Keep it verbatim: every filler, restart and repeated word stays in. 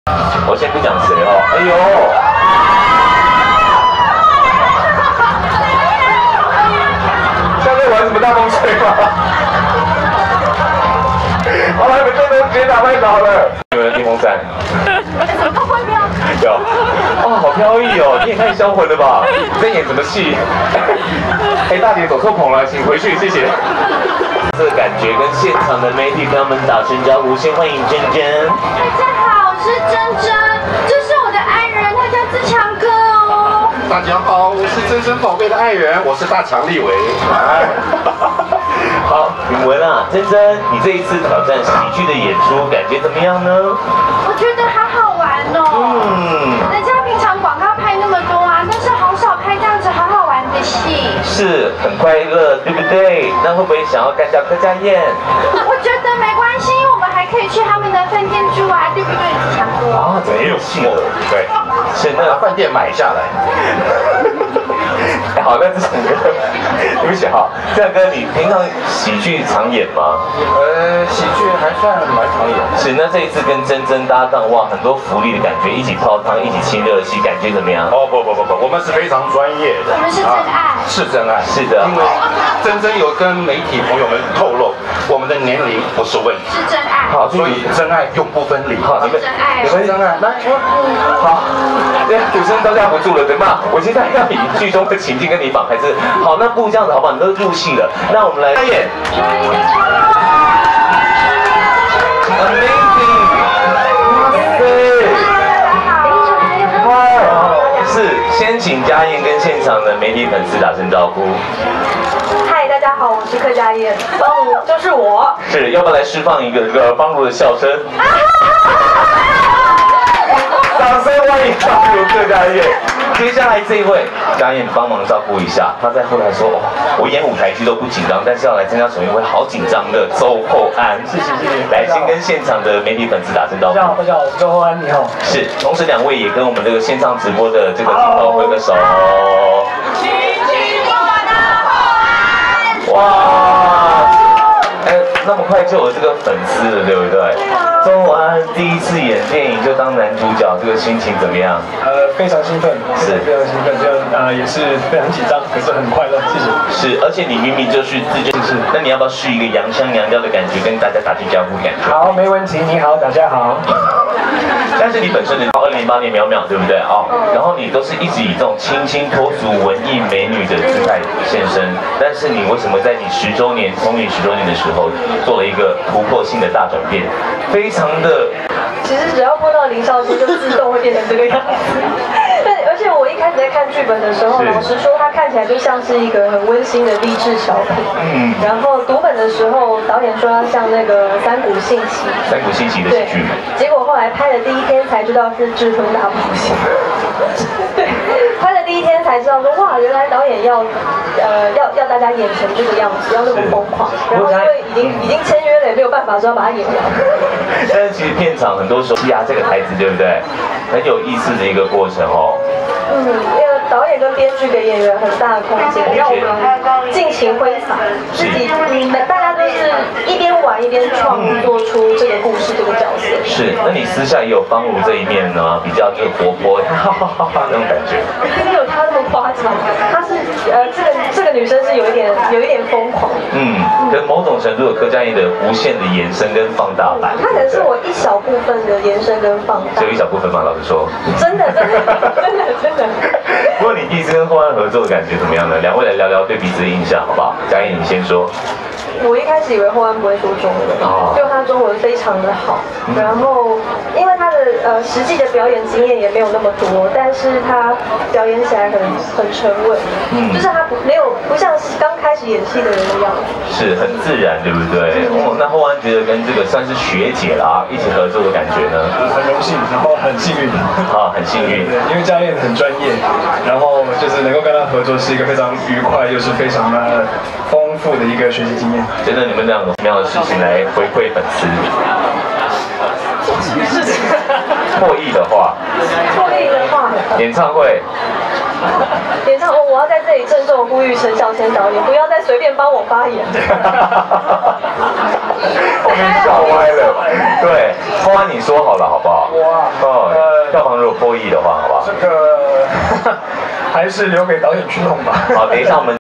我先不讲谁哦，哎呦，像在玩什么大风吹吗？好了，你们这都直接打拍倒了。有没有电风扇？有。哦，好飘逸哦，你也太销魂了吧？你在演什么戏？哎，大姐走错棚了，请回去，谢谢。这个感觉跟现场的媒体跟他们打声招呼，先欢迎珍珍。 大家好，我是珍珍，这是我的爱人，他叫自强哥哦。 大家好，我是珍珍宝贝的爱人，我是大强立伟。 好，允文啊，珍珍，你这一次挑战喜剧的演出，感觉怎么样呢？ 我觉得好好玩哦。嗯。人家平常广告拍那么多啊，但是好少拍这样子好好玩的戏。 是很快乐，对不对？那会不会想要干掉柯佳燕？ 我觉得没关系，我们还可以去他们的饭店住啊，对不对，子强哥？ 啊，没有戏了，对，是那把饭店买下来。 哎，好，那志强哥，对不起哈，志强哥，你平常喜剧常演吗？ 呃，喜剧还算蛮常演。 是，那这一次跟珍珍搭档，哇，很多福利的感觉，一起泡汤，一起亲热戏，感觉怎么样？ 哦，不不不不，我们是非常专业的。 我们是真爱。 是真爱， 是的。 因为珍珍有跟媒体朋友们透露，我们的年龄不是问题。 是真爱。 好， 所以真爱永不分离。 好，你们真爱。 你们真爱，来， 好，对，主持人都架不住了，对吗？我现在要以剧中的情境跟你绑，还是好？那不这样子好不好？你都入戏了，那我们来演。Amazing！ 是，先请佳燕跟现场的媒体粉丝打声招呼。 嗨，大家好，我是柯佳燕，方如就是我。 是，要不要来释放一个这个方如的笑声？掌声欢迎方如柯佳燕。接下来这一位，佳燕帮忙照顾一下。他在后台说：“哦，我演舞台剧都不紧张，但是要来参加首映会，好紧张的。”周厚安， 谢谢谢谢。 来，先跟现场的媒体粉丝打声招呼。 大家好，大家好，我是周厚安，你好。 是，同时两位也跟我们这个线上直播的这个镜头挥个手。哇，哎，那么快就有这个粉丝了，对不对？周厚安第一次演电影就当男主角，这个心情怎么样？ 呃，非常兴奋， 是非常兴奋，就呃也是非常紧张，可是很快乐，谢谢。 是，而且你明明就是自荐，是，那你要不要试一个洋腔洋调的感觉，跟大家打句招呼感觉？ 好，没问题。你好，大家好。 但是你本身的二零零八年淼淼，对不对哦？然后你都是一直以这种清新脱俗、文艺美女的姿态现身，但是你为什么在你十周年风云十周年的时候，做了一个突破性的大转变，非常的。 其实只要碰到林少熙，就自动会变成这个样子。但而且我一开始在看剧本的时候，老实说，它看起来就像是一个很温馨的励志小品。嗯。然后读本的时候，导演说要像那个三谷幸喜。 三谷幸喜的喜剧。 结果后来拍的第一天才知道是智分大冒险。对。拍的第一天才知道说，哇，原来导演要，呃，要要大家演成这个样子，要那么疯狂。然后因为已经已经签约了，也没有办法说要把它演完。 但是其实片场很多时候压这个台词，对不对？很有意思的一个过程哦。 嗯，因为导演跟编剧给演员很大的空间，让我们尽情挥洒，自己嗯，大家都是一边玩一边创作出这个故事这个角色。 是，那你私下也有方如这一面呢，比较就是活泼，哈哈哈哈那种感觉。 没有他那么夸张，他是呃，这个这个女生是有一点有一点疯狂。嗯， 跟某种程度有柯佳燕的无限的延伸跟放大版。 它可能是我一小部分的延伸跟放大。 只有一小部分吗？老实说。 真的真的真的真的。 不过你第一次跟厚安合作的感觉怎么样呢？两位来聊聊对彼此的印象，好不好？佳燕，你先说。 我一开始以为厚安不会说中文，哦、就他中文非常的好。嗯、然后，因为他的呃实际的表演经验也没有那么多，但是他表演起来很很沉稳，嗯、就是他不没有不像刚开始演戏的人的样子， 是很自然，对不对？嗯、哦，那厚安觉得跟这个算是学姐啦，一起合作的感觉呢？ 很荣幸，然后很幸运。 啊，很幸运， 对，因为佳燕很专业，然后就是能够跟他合作是一个非常愉快，又是非常的丰富的一个学习经验。 真的，你们两个什么样的事情来回馈粉丝？破亿的话， 破亿的话， 演唱会。 演唱会，我要在这里郑重呼吁陈小千导演，不要再随便帮我发言。 我被笑歪了。 对，花花你说好了好不好？ 哇， 哦，票房如果破亿的话，好不好？ 这个还是留给导演去弄吧。 好，等一下我们。